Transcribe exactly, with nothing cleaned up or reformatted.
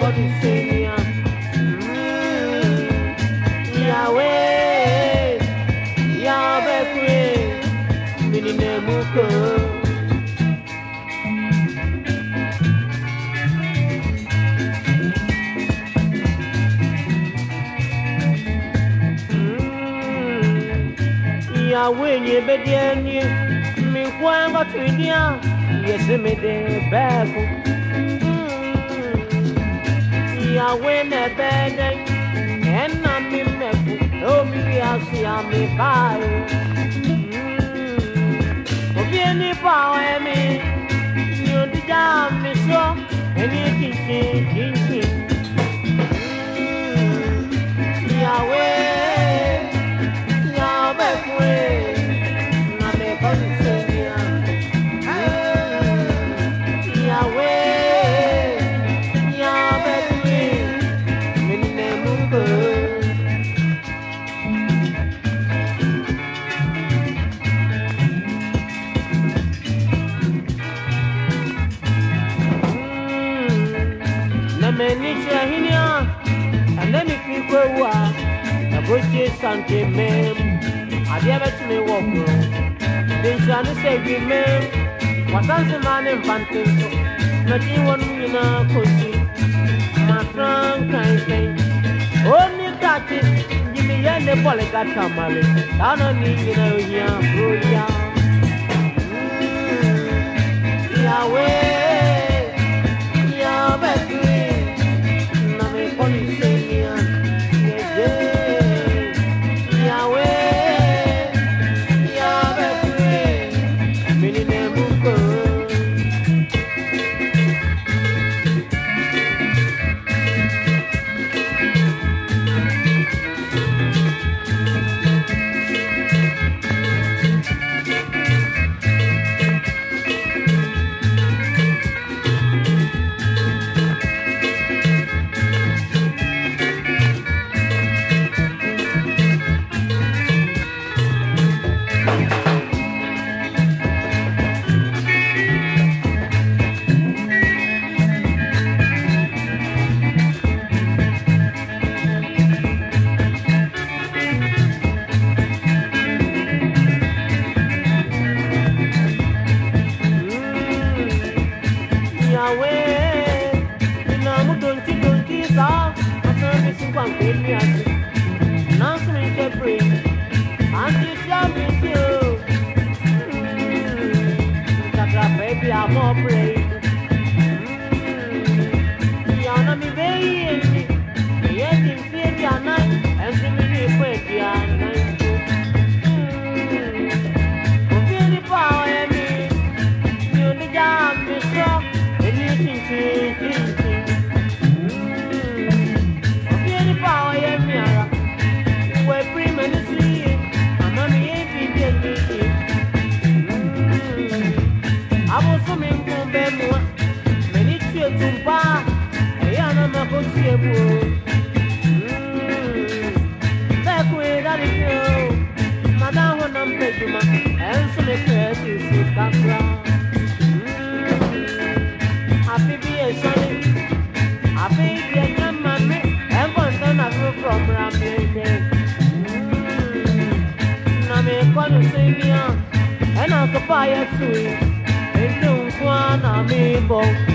Seigneur. Yahweh, Yahweh, Mininemuko. Yahweh, Yebediani, Mikwanga Twidia, yes, me de Beko. Yahweh, Nebedek. And I'm in Mefu, oh, me, I see I'm a buy. Of any power, me, you did jam me so, and you think, Yahweh, Yahweh, not a Savior. Yahweh, Yahweh. And then if you go, I go see something, ma'am. I never to me walk. Then shall say, we ma'am. What does the man in Pantin? Not you want me now, pussy. My friend can't say. Only that is, give me any polycat tamale. I don't need you know, yeah, yeah. Yahweh, Yahweh. Baby, I'm all brave. Yana mi baby, yes, in city and night, and see me quick, yeah, night. Really power me, you the jam me strong, and you think, think, really power me, we're prematurely, I'm on the A P T. I was swimming from Benoit, many cheers to bar, a young man for Chebu. Back way that is you, Madame, when I'm Pejuma, and some affairs you see Capra. Happy be a sonny, happy be a young man, and one time I go from Ramblin'. Name Quanu Savior, and I'll buy it to you. Don't wanna be both.